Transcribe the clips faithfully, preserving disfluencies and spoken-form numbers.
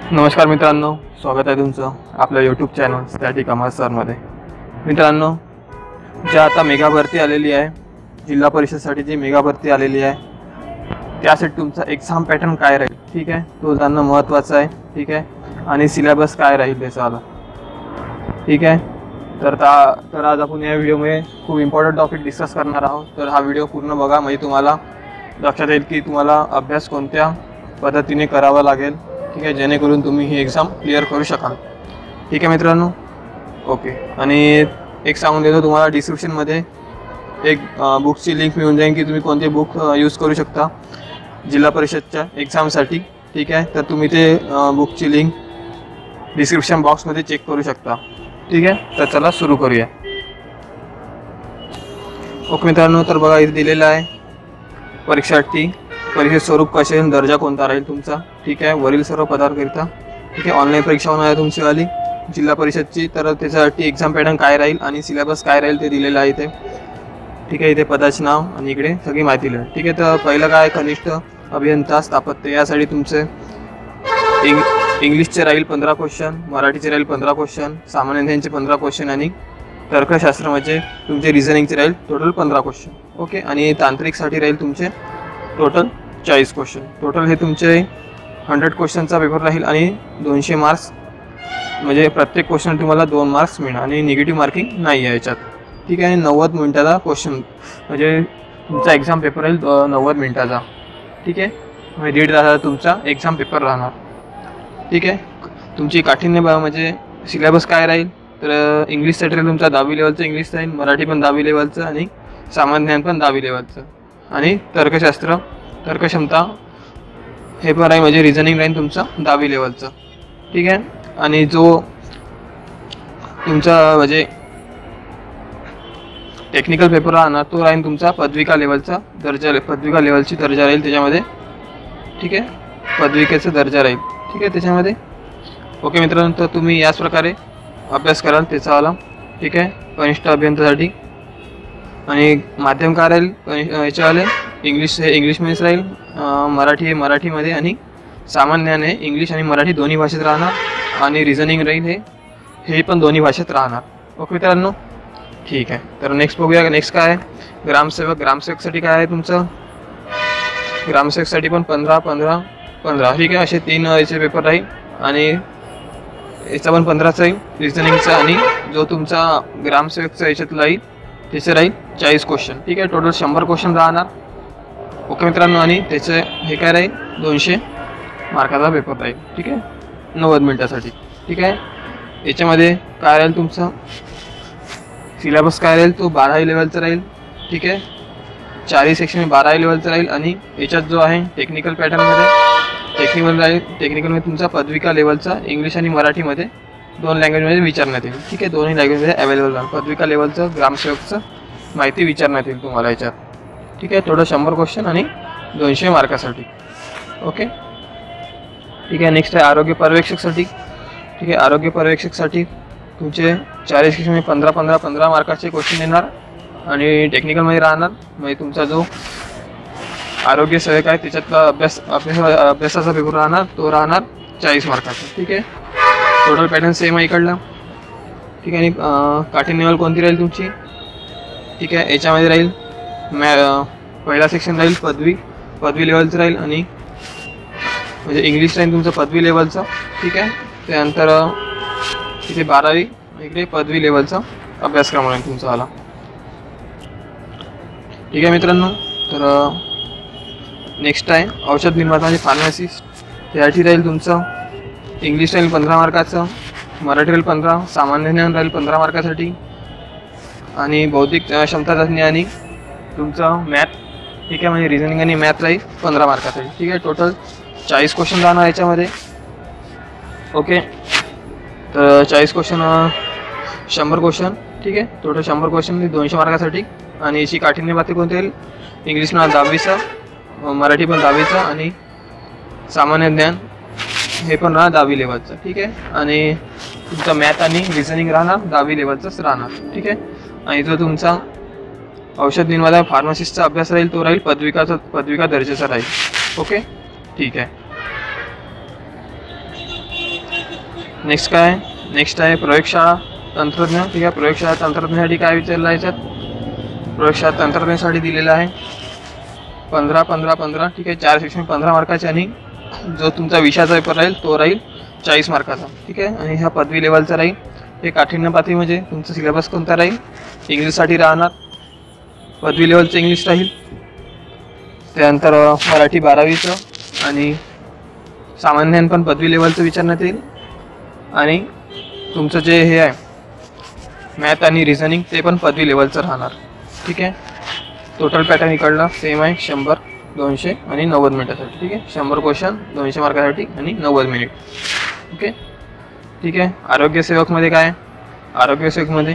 नमस्कार मित्रांनो, स्वागत आहे तुमचं आपल्या यूट्यूब चॅनल स्टॅटिक कॉमर्स सरमध्ये। मित्रांनो, ज्या आता मेगा भरती आलेली आहे, जिल्हा परिषदसाठी जी मेगा भरती आलेली आहे, त्यासाठी तुमचा एक्झाम पॅटर्न काय राहील, ठीक आहे, तो जाणणं महत्त्वाचं आहे, ठीक आहे, आणि सिलेबस काय राहील त्याचा, ठीक आहे। तर ता तर आज आपण या व्हिडिओमध्ये खूप इम्पॉर्टंट टॉपिक डिस्कस करणार आहोत। तर हा व्हिडिओ पूर्ण बघा, म्हणजे तुम्हाला लक्षात येईल की तुम्हाला अभ्यास कोणत्या पद्धतीने करावा लागेल, ठीक आहे, जेणेकरून तुम्ही ही एक्झाम क्लिअर करू शकाल, ठीक आहे मित्रांनो। ओके, आणि एक सांगून देतो तुम्हाला, डिस्क्रिप्शनमध्ये एक बुकची लिंक मिळून जाईल की तुम्ही कोणते बुक यूज करू शकता जिल्हा परिषदच्या एक्झामसाठी, ठीक आहे। तर तुम्ही ते बुकची लिंक डिस्क्रिप्शन बॉक्समध्ये चेक करू शकता, ठीक आहे। तर चला सुरू करूया। ओके मित्रांनो, तर बघा इथे दिलेलं आहे परीक्षार्थी परीक्षेत स्वरूप कसे, दर्जा कोणता राहील तुमचा, ठीक आहे, वरील सर्व पदांकरिता, ठीक आहे। ऑनलाईन परीक्षा होणार आहे तुमचीवाली जिल्हा परिषदची, तर त्याच्यासाठी एक्झाम पॅटर्न काय राहील आणि सिलेबस काय राहील ते दिलेलं आहे इथे, ठीक आहे। इथे पदाचे नाव आणि इकडे सगळी माहिती लिहिली, ठीक आहे। तर पहिलं काय, कनिष्ठ अभियंता स्थापत्य, यासाठी तुमचे इंग इंग्लिशचे राहील पंधरा क्वेश्चन, मराठीचे राहील पंधरा क्वेश्चन, सामान्य ज्ञानचे पंधरा क्वेश्चन आणि तर्कशास्त्र म्हणजे तुमचे रिझनिंगचे राहील टोटल पंधरा क्वेश्चन, ओके। आणि तांत्रिकसाठी राहील तुमचे टोटल चाळीस क्वेश्चन। टोटल हे तुमचे हंड्रेड क्वेश्चनचा पेपर राहील आणि दोनशे मार्क्स, म्हणजे प्रत्येक क्वेश्चन तुम्हाला दोन मार्क्स मिळणार आणि निगेटिव्ह मार्किंग नाही आहे याच्यात, ठीक आहे। नव्वद मिनिटाचा क्वेश्चन, म्हणजे तुमचा एक्झाम पेपर राहील नव्वद मिनिटाचा, ठीक आहे, म्हणजे दीड तासाचा तुमचा एक्झाम पेपर राहणार, ठीक आहे। तुमची काठिण्य म्हणजे सिलेबस काय राहील, तर इंग्लिशसाठी राहील तुमचा दहावी लेवलचं इंग्लिश राहील, मराठी पण दहावी लेवलचं आणि सामान्य ज्ञान पण दहावी लेवलचं, आणि तर्कशास्त्र तर्कक्षमता हे पण आहे, म्हणजे रिझनिंग राहील तुमचं दहावी लेवलचं, ठीक आहे। आणि जो तुमचा म्हणजे टेक्निकल पेपर राहणार तो राहील तुमचा पदविका लेवलचा दर्जा, पदविका लेवलची दर्जा राहील त्याच्यामध्ये, ठीक आहे, पदविकेचा दर्जा राहील, ठीक आहे, त्याच्यामध्ये। ओके मित्रांनो, तर तुम्ही याच प्रकारे अभ्यास कराल त्याचावाला, ठीक आहे, कनिष्ठ अभियंतासाठी। आणि माध्यम काय राहील याच्यावाले, इंग्लिश हे इंग्लिशमध्येच राहील, मराठी हे मराठीमध्ये, आणि सामान्य ज्ञान हे इंग्लिश आणि मराठी दोन्ही भाषेत राहणार, आणि रिझनिंग राहील हे हे पण दोन्ही भाषेत राहणार, ओके मित्रांनो, ठीक आहे। तर नेक्स्ट बघूया, नेक्स्ट काय आहे, ग्रामसेवक। ग्रामसेवकसाठी काय आहे तुमचं, ग्रामसेवकसाठी पण पंधरा पंधरा पंधरा, ठीक आहे, असे तीन याचे पेपर राहील, आणि याचा पण पंधराचा राहील रिझनिंगचा, आणि जो तुमचा ग्रामसेवकचा याच्यातला राहील त्याचे राहील चाळीस क्वेश्चन, ठीक आहे, टोटल शंभर क्वेश्चन राहणार, ओके मित्रांनो। आणि त्याचे हे काय राहील दोनशे मार्काचा पेपर राहील, ठीक आहे, नव्वद मिनिटासाठी, ठीक आहे। याच्यामध्ये काय राहील तुमचं सिलेबस काय राहील, तो बारावी लेवलचा राहील, ठीक आहे, चारही सेक्शन बारावी लेवलचा राहील, आणि याच्यात जो आहे टेक्निकल पॅटर्नमध्ये टेक्निकल राहील, टेक्निकलमध्ये तुमचा पदविका लेवलचा इंग्लिश आणि मराठीमध्ये दोन लँग्वेजमध्ये विचारण्यात येईल, ठीक आहे, दोन्ही लँग्वेजमध्ये अवेलेबल राहील। पदविका लेवलचं ग्रामसेवकचं माहिती विचारण्यात येईल तुम्हाला याच्यात, ठीक आहे, टोटल शंभर क्वेश्चन आणि दोनशे मार्कासाठी, ओके, ठीक आहे। नेक्स्ट आहे आरोग्य पर्यवेक्षकसाठी, ठीक आहे, आरोग्य पर्यवेक्षकसाठी तुमचे चाळीस क्वेश्चन पंधरा पंधरा पंधरा मार्काचे क्वेश्चन येणार, आणि टेक्निकलमध्ये राहणार, म्हणजे तुमचा जो आरोग्य सेवक आहे त्याच्यातला अभ्यास अभ्यास अभ्यासाचा पेपर राहणार, तो राहणार चाळीस मार्काचा, ठीक आहे। टोटल पॅटर्न सेम आहे इकडला, ठीक आहे। आणि काठिण्य लेवल कोणती राहील तुमची, ठीक आहे, याच्यामध्ये राहील मॅ पहिला सेक्शन राहील पदवी पदवी लेवलचं राहील, आणि म्हणजे इंग्लिश राहील तुमचं पदवी लेवलचं, ठीक आहे। त्यानंतर इथे बारावी इकडे पदवी लेवलचा अभ्यासक्रम राहील तुमचा आला, ठीक आहे मित्रांनो। तर नेक्स्ट आहे औषध निर्माता आणि फार्मसिस्ट, त्यासाठी राहील तुमचं इंग्लिश राहील पंधरा मार्काचं, मराठी राहील पंधरा, सामान्य ज्ञान राहील पंधरा मार्कासाठी, आणि बौद्धिक क्षमता चाचणी आणि तुमचं मॅथ, ठीक आहे, म्हणजे रिझनिंग आणि मॅथ राहील पंधरा मार्कासाठी, ठीक आहे। टोटल चाळीस क्वेश्चन राहणार याच्यामध्ये, ओके। तर चाळीस क्वेश्चन शंभर क्वेश्चन, ठीक आहे, टोटल शंभर क्वेश्चन दोनशे मार्कासाठी, आणि याची काठिण्य पातळी कोणती राहील, इंग्लिशला दहावीचा, मराठी पण दहावीचा, आणि सामान्य ज्ञान हे पण राहणार दहावी लेवलचं, ठीक आहे। आणि तुमचा मॅथ आणि रिझनिंग राहणार दहावी लेवलचंच राहणार, ठीक आहे। आणि जो तुमचा औषध निर्माता फार्मसिस्टचा अभ्यास राहील तो राहील पदविकाचा पदविका दर्जाचा राहील, ओके, ठीक आहे। नेक्स्ट काय नेक्स्ट आहे प्रयोगशाळा तंत्रज्ञान. ठीक आहे, प्रयोगशाळा तंत्रज्ञानासाठी काय विचारलं आहे याच्यात, प्रयोगशाळा तंत्रज्ञानासाठी दिलेलं आहे पंधरा पंधरा पंधरा. ठीक आहे, चार सेक्शन पंधरा मार्काचे आणि जो तुमचा विषयाचा पेपर राहील तो राहील चाळीस मार्काचा. ठीक आहे, आणि ह्या पदवी लेवलचा राहील. हे काठिण्य पातळी म्हणजे तुमचा सिलेबस कोणता राहील, इंग्लिशसाठी राहणार, पदवी लेवलचं इंग्लिश राहील. त्यानंतर मराठी बारावीचं आणि सामान्य पण पदवी लेवलचं विचारण्यात येईल. आणि तुमचं जे हे आहे मॅथ आणि रिझनिंग ते पण पदवी लेवलचं राहणार. ठीक आहे, टोटल पॅटर्न इकडला सेम आहे, शंभर दोनशे आणि नव्वद मिनिटासाठी. ठीक आहे, शंभर क्वेश्चन दोनशे मार्कासाठी आणि नव्वद मिनिट. ओके, ठीक आहे. आरोग्यसेवकमध्ये काय, आरोग्यसेवकमध्ये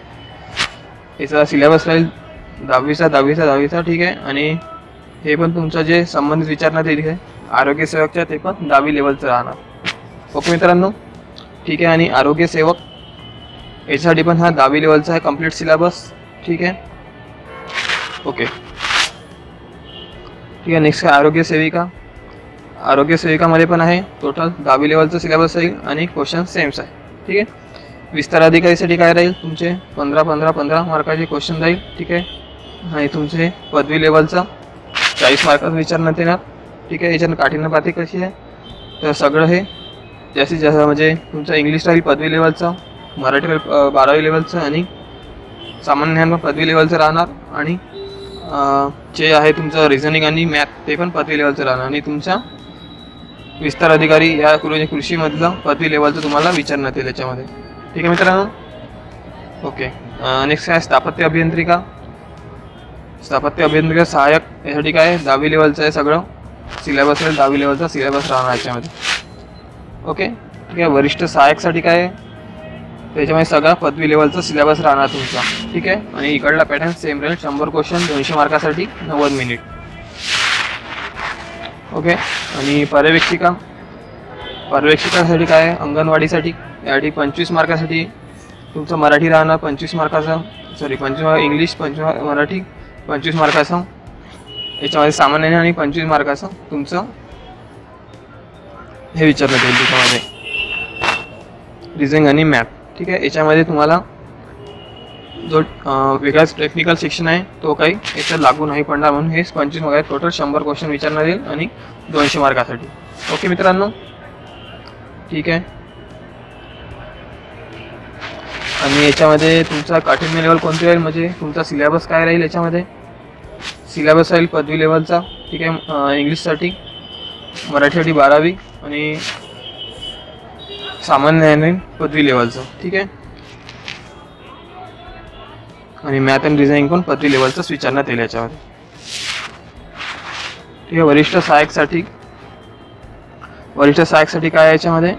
याचा सिलेबस राहील दहावीचा दहावीचा दहावीचा. ठीक आहे, आणि हे पण तुमचं जे संबंधित विचारण्यात येईल आहे आरोग्यसेवकच्या ते पण दहावी लेवलचं राहणार. ओके मित्रांनो, ठीक आहे. आणि आरोग्यसेवक याच्यासाठी पण हा दहावी लेवलचा आहे कंप्लीट सिलेबस. ठीक आहे, ओके, ठीक आहे. नेक्स्ट काय आरोग्यसेविका, आरोग्यसेविकामध्ये पण आहे टोटल दहावी लेवलचं सिलेबस राहील आणि क्वेश्चन सेम्स आहे. ठीक आहे, विस्तार अधिकारीसाठी काय राहील तुमचे पंधरा पंधरा पंधरा मार्काचे क्वेश्चन राहील. ठीक आहे, आणि तुमचे पदवी लेवलचा चाळीस मार्काचं विचारण्यात येणार. ठीक आहे, याच्यानं काठिण्य पातळी कशी आहे तर सगळं हे जास्तीत जास्त म्हणजे तुमचं इंग्लिश राहील पदवी लेवलचं, मराठी राहील बारावी लेवलचं आणि सामान्य ज्ञान पदवी लेवलचं राहणार. आणि जे आहे तुमचं रिझनिंग आणि मॅथ ते पण पदवी लेवलचं राहणार. आणि तुमचा विस्तार अधिकारी या कृषीमधलं पदवी लेवलचं तुम्हाला विचारण्यात येईल याच्यामध्ये. ठीक आहे मित्रांनो, ओके. नेक्स्ट काय स्थापत्य अभियंत्रिका, स्थापत्य अभियंत्रिका सहाय्यक यासाठी काय दहावी लेवलचं आहे सगळं सिलेबस राहील, दहावी लेवलचा सिलेबस राहणार याच्यामध्ये. ओके, ठीक आहे. वरिष्ठ सहाय्यकसाठी काय त्याच्यामध्ये सगळा पदवी लेवलचा सिलेबस राहणार तुमचा. ठीक आहे, आणि इकडला पॅटर्न सेम राहील, शंभर क्वेश्चन दोनशे मार्कासाठी नव्वद मिनिट. ओके, आणि पर्यवेक्षिका, पर्यवेक्षिकासाठी काय अंगणवाडीसाठी यासाठी पंचवीस मार्कासाठी तुमचं मराठी राहणार पंचवीस मार्काचं, सॉरी पंचवीस इंग्लिश पंचवीस मराठी पंचवीस मार्काचं, याच्यामध्ये सामान्य आणि पंचवीस मार्काचं तुमचं हे विचारण्यात येईल त्याच्यामध्ये रिझनिंग आणि मॅथ. ठीक आहे, याच्यामध्ये तुम्हाला जो वेगळाच टेक्निकल सेक्शन आहे तो काही याच्यात लागू नाही पडणार म्हणून हे पंचवीस मार्क टोटल शंभर क्वेश्चन विचारण्यात येईल आणि दोनशे मार्कासाठी. ओके मित्रांनो, ठीक आहे. आणि याच्यामध्ये तुमचा काठिण्य लेवल कोणती राहील म्हणजे तुमचा सिलेबस काय राहील याच्यामध्ये सिलेबस राहील पदवी लेवलचा. ठीक आहे, इंग्लिशसाठी मराठीसाठी बारावी आणि सामान्य ज्ञान पदवी लेवलचं. ठीक आहे, आणि मॅथ अँड रिझनिंग पण पदवी लेवलचंच विचारण्यात येईल याच्यामध्ये. ठीक आहे, वरिष्ठ सहाय्यकसाठी वरिष्ठ सहाय्यकसाठी काय याच्यामध्ये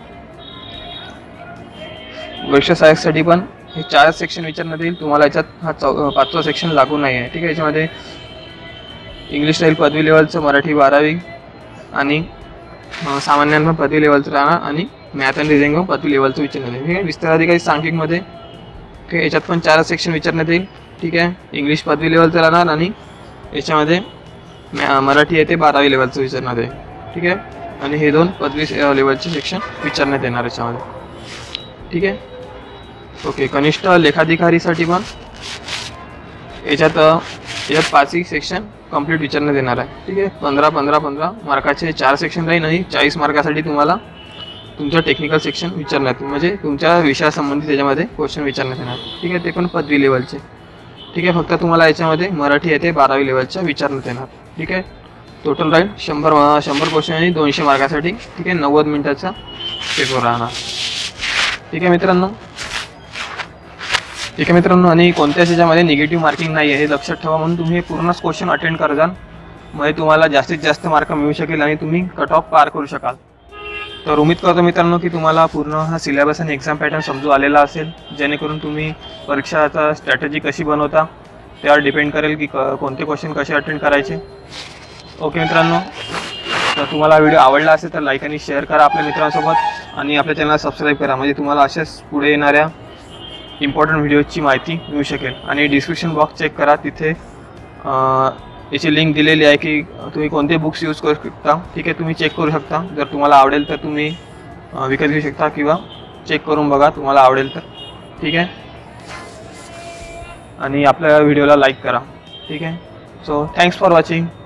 वरिष्ठ सहाय्यकसाठी पण हे चार सेक्शन विचारण्यात येईल तुम्हाला. याच्यात हा चौ पाचवा सेक्शन लागू नाही आहे. ठीक आहे, याच्यामध्ये इंग्लिश राहील पदवी लेवलचं, मराठी बारावी आणि सामान्य पण पदवी लेवलचं राहणार आणि मॅथ अँड रिझनिंग पण पदवी लेवलचं विचारण्यात येईल. ठीक आहे, विस्तार अधिकारी सांख्यिकमध्ये ठीक आहे याच्यात पण चार सेक्शन विचारण्यात येईल. ठीक आहे, इंग्लिश पदवी लेवलचं राहणार आणि याच्यामध्ये मराठी आहे ते बारावी लेवलचं विचारण्यात येईल. ठीक आहे, आणि हे दोन पदवी लेवलचे सेक्शन विचारण्यात येणार याच्यामध्ये. ठीक आहे, ओके. कनिष्ठ लेखाधिकारीसाठी पण याच्यात याच्यात पाचही सेक्शन कंप्लीट विचारण्यात येणार आहे. ठीक आहे, पंधरा पंधरा पंधरा मार्काचे चार सेक्शन राहील आणि चाळीस मार्कासाठी तुम्हाला तुमचं टेक्निकल सेक्शन विचारण्यात म्हणजे तुमच्या विषयासंबंधी त्याच्यामध्ये क्वेश्चन विचारण्यात येणार. ठीक आहे, ते पण पदवी लेवलचे. ठीक आहे, फक्त तुम्हाला याच्यामध्ये मराठी येते बारावी लेवलच्या विचारण्यात येणार. ठीक आहे, टोटल राहील शंभर शंभर क्वेश्चन आणि दोनशे मार्कासाठी. ठीक आहे, नव्वद मिनिटाचा पेपर राहणार. ठीक आहे मित्रांनो, ठीक आहे मित्रांनो. आणि कोणत्याच याच्यामध्ये निगेटिव्ह मार्किंग नाही आहे हे लक्षात ठेवा, म्हणून तुम्ही पूर्णच क्वेश्चन अटेंड करजाल म्हणजे तुम्हाला जास्तीत जास्त मार्क मिळू शकेल आणि तुम्ही कट ऑफ पार करू शकाल. तर उम्मीद करतो मित्रांनो की तुम्हाला पूर्ण हा सिलेबस आणि एक्झाम पॅटर्न समजून आलेला असेल, जेणेकरून तुम्ही परीक्षाचा स्ट्रॅटेजी कशी बनवता त्यावर डिपेंड करेल की क कोणते क्वेश्चन कसे अटेंड करायचे. ओके मित्रांनो, तर तुम्हाला व्हिडिओ आवडला असेल तर लाईक आणि शेअर करा आपल्या मित्रांसोबत आणि आपल्या चॅनलला सबस्क्राईब करा म्हणजे तुम्हाला अशाच पुढे येणाऱ्या इम्पॉर्टंट व्हिडिओची माहिती मिळू शकेल. आणि डिस्क्रिप्शन बॉक्स चेक करा, तिथे याची लिंक दिलेली आहे की तुम्ही कोणते बुक्स यूज करू शकता. ठीक आहे, तुम्ही चेक करू शकता. जर तुम्हाला आवडेल तर तुम्ही विकत घेऊ शकता किंवा चेक करून बघा, तुम्हाला आवडेल तर. ठीक आहे. आणि आपल्या व्हिडिओला लाईक करा. ठीक आहे. So thanks for watching.